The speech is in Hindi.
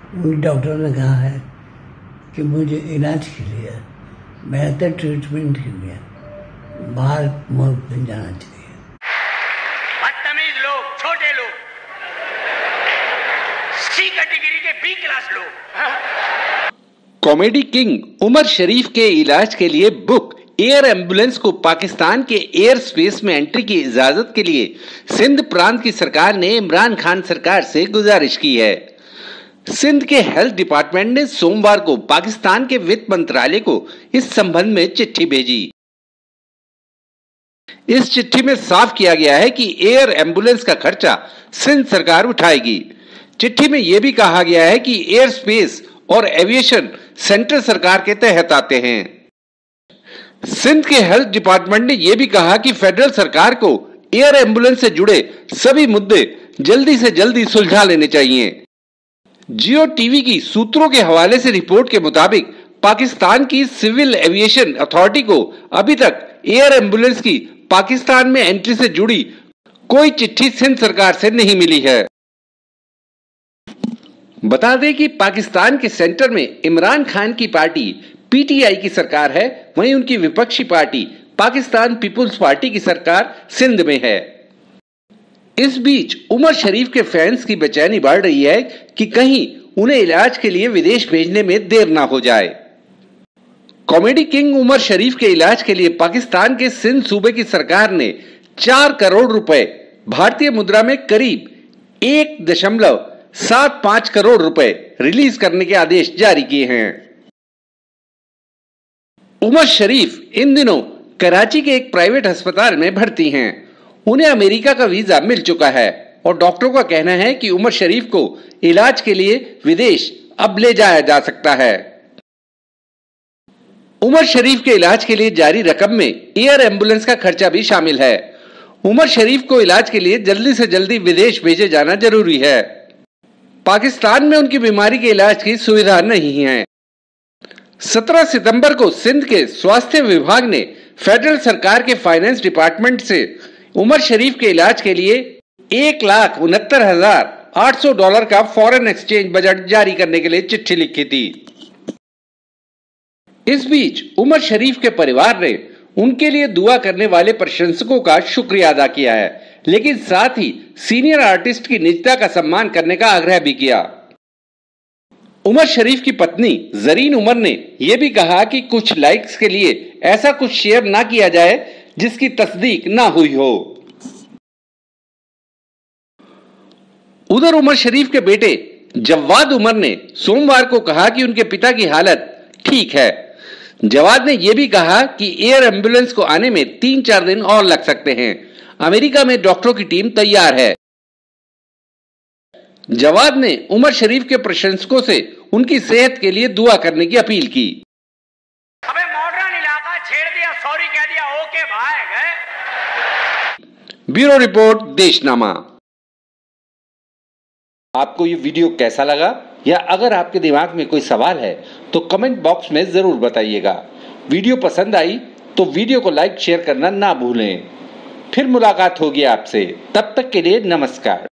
उन डॉक्टर ने कहा है कि मुझे इलाज के लिए, बेहतर ट्रीटमेंट के लिए बाहर मुल्क में जाना चाहिए। बदतमीज लोग, छोटे लोग, सी कैटेगरी के बी क्लास लोग। कॉमेडी किंग उमर शरीफ के इलाज के लिए बुक एयर एम्बुलेंस को पाकिस्तान के एयर स्पेस में एंट्री की इजाजत के लिए सिंध प्रांत की सरकार ने इमरान खान सरकार से गुजारिश की है। सिंध के हेल्थ डिपार्टमेंट ने सोमवार को पाकिस्तान के वित्त मंत्रालय को इस संबंध में चिट्ठी भेजी। इस चिट्ठी में साफ किया गया है कि एयर एम्बुलेंस का खर्चा सिंध सरकार उठाएगी। चिट्ठी में यह भी कहा गया है कि एयर स्पेस और एविएशन सेंट्रल सरकार के तहत आते हैं। सिंध के हेल्थ डिपार्टमेंट ने यह भी कहा कि फेडरल सरकार को एयर एम्बुलेंस से जुड़े सभी मुद्दे जल्दी से जल्दी सुलझा लेने चाहिए। जियो टीवी की सूत्रों के हवाले से रिपोर्ट के मुताबिक पाकिस्तान की सिविल एविएशन अथॉरिटी को अभी तक एयर एम्बुलेंस की पाकिस्तान में एंट्री से जुड़ी कोई चिट्ठी सिंध सरकार से नहीं मिली है। बता दें कि पाकिस्तान के सेंटर में इमरान खान की पार्टी पीटीआई की सरकार है, वहीं उनकी विपक्षी पार्टी पाकिस्तान पीपुल्स पार्टी की सरकार सिंध में है। इस बीच उमर शरीफ के फैंस की बेचैनी बढ़ रही है कि कहीं उन्हें इलाज के लिए विदेश भेजने में देर ना हो जाए। कॉमेडी किंग उमर शरीफ के इलाज के लिए पाकिस्तान के सिंध सूबे की सरकार ने 4 करोड़ रुपए, भारतीय मुद्रा में करीब 1.75 करोड़ रुपए रिलीज करने के आदेश जारी किए हैं। उमर शरीफ इन दिनों कराची के एक प्राइवेट अस्पताल में भर्ती हैं। उन्हें अमेरिका का वीजा मिल चुका है और डॉक्टरों का कहना है कि उमर शरीफ को इलाज के लिए विदेश अब ले जाया जा सकता है। उमर शरीफ के इलाज के लिए जारी रकम में एयर एम्बुलेंस का खर्चा भी शामिल है। उमर शरीफ को इलाज के लिए जल्दी से जल्दी विदेश भेजे जाना जरूरी है। पाकिस्तान में उनकी बीमारी के इलाज की सुविधा नहीं है। 17 सितंबर को सिंध के स्वास्थ्य विभाग ने फेडरल सरकार के फाइनेंस डिपार्टमेंट से उमर शरीफ के इलाज के लिए $1,69,800 का फॉरेन एक्सचेंज बजट जारी करने के लिए चिट्ठी लिखी थी। इस बीच उमर शरीफ के परिवार ने उनके लिए दुआ करने वाले प्रशंसकों का शुक्रिया अदा किया है, लेकिन साथ ही सीनियर आर्टिस्ट की निजता का सम्मान करने का आग्रह भी किया। उमर शरीफ की पत्नी जरीन उमर ने यह भी कहा कि कुछ लाइक्स के लिए ऐसा कुछ शेयर ना किया जाए जिसकी तस्दीक ना हुई हो। उधर उमर शरीफ के बेटे जवाद उमर ने सोमवार को कहा कि उनके पिता की हालत ठीक है। जवाद ने यह भी कहा कि एयर एम्बुलेंस को आने में 3-4 दिन और लग सकते हैं। अमेरिका में डॉक्टरों की टीम तैयार है। जवाद ने उमर शरीफ के प्रशंसकों से उनकी सेहत के लिए दुआ करने की अपील की। अबे मॉडर्न इलाका छेड़ दिया, सॉरी कह दिया, ओके भाई गए। Bureau report Deshnama. आपको ये वीडियो कैसा लगा, या अगर आपके दिमाग में कोई सवाल है तो कमेंट बॉक्स में जरूर बताइएगा। वीडियो पसंद आई तो वीडियो को लाइक शेयर करना ना भूलें। फिर मुलाकात होगी आपसे, तब तक के लिए नमस्कार।